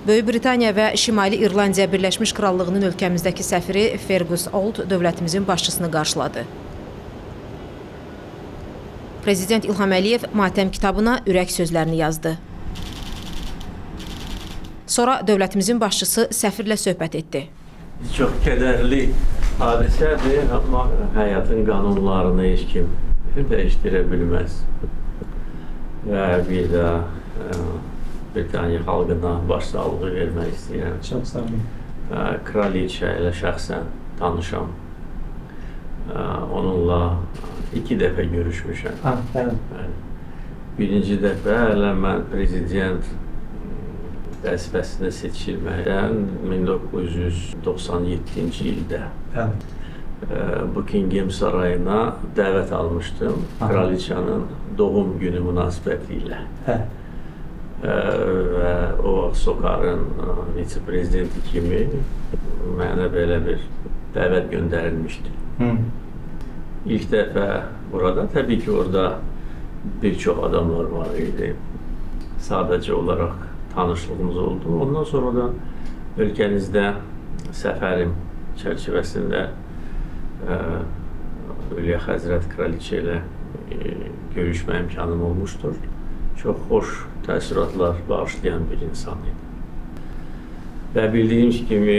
Böyük Britaniya və Şimali İrlandiya Birləşmiş Krallığının ölkəmizdəki səfiri Fergus Auld dövlətimizin başçısını qarşıladı. Prezident İlham Əliyev matəm kitabına ürək sözlərini yazdı. Sonra dövlətimizin başçısı səfirlə söhbət etdi. Çox kədərli hadisədir, amma həyatın qanunlarını heç kim dəyişdirə bilməz. Və bir də Britaniya xalqına başsağlığı vermək istəyirəm. Çox sağ olun. Kraliçə ilə şəxsən tanışam. Onunla 2 dəfə görüşmüşəm. Birinci dəfə hələ mən prezident vəzifəsinə seçilməkdən 1997-ci ildə Buckingham sarayına dəvət almışdım. Kraliçanın doğum günü münasibəti ilə. Və o Sokarın vitse-prezidenti kimi mənə belə bir dəvət göndərilmişdi. İlk dəfə burada, təbii ki, orada bir çox adamlar var idi. Sadəcə olaraq tanışlığımız oldu. Ondan sonra da ölkənizdə səfərim çərçivəsində Hülya Həzrət Kraliçə ilə görüşmə imkanım olmuşdur. Çox xoş təəssüratlar bağışlayan bir insan idi. Və bildiyimiz kimi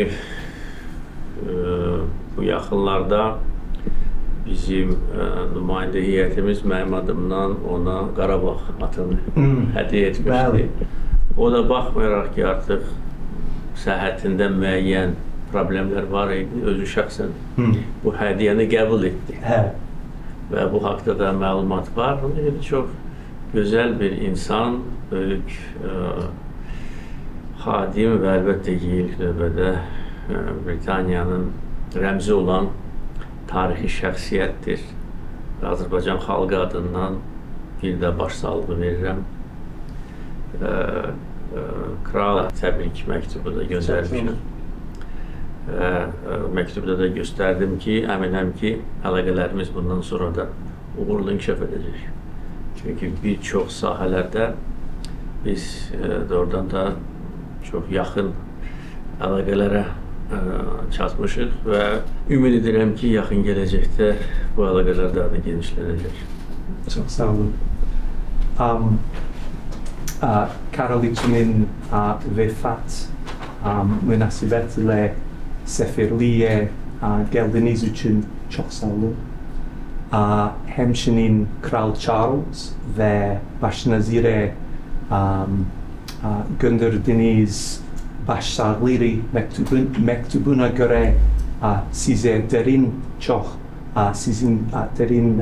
bu yaxınlarda bizim nümayəndə heyətimiz mənim adımdan ona Qarabağ atını hədiyyə etmişdi. O da baxmayaraq ki, artıq səhhətində müəyyən problemlər var idi, özü şəxsən bu hədiyyəni qəbul etdi. Və bu haqda da məlumat var. Çox gözəl bir insan, böyük xadim və əlbəttə ki, ilk növbədə Britaniyanın rəmzi olan tarixi şəxsiyyətdir. Azərbaycan xalqı adından bir də başsağlığı verirəm. Kral təbrik məktubu da göndərmişəm. Məktubda da göstərdim ki, əminəm ki, əlaqələrimiz bundan sonra da uğurlu inkişaf edəcək. Çünki bir çox sahələrdə biz doğrudan da çox yaxın əlaqələrə çatmışıq və ümid edirəm ki, yaxın gələcəkdə bu əlaqələr daha da genişlənəcək. Çox sağ olun. Kraliçanın vefat münasibətilə səfirliyə gəldiyiniz üçün çox sağ olun. Həmçinin Kral Charles və Başnazirə göndərdiyiniz başsağlığı məktubuna görə sizə sizin dərin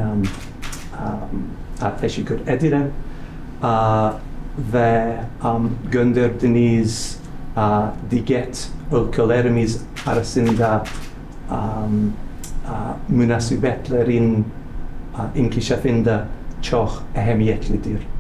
təşəkkür edirəm və göndərdiyiniz digər ölkələrimiz arasında münasibətlərin inkişafında çox əhəmiyyətlidir.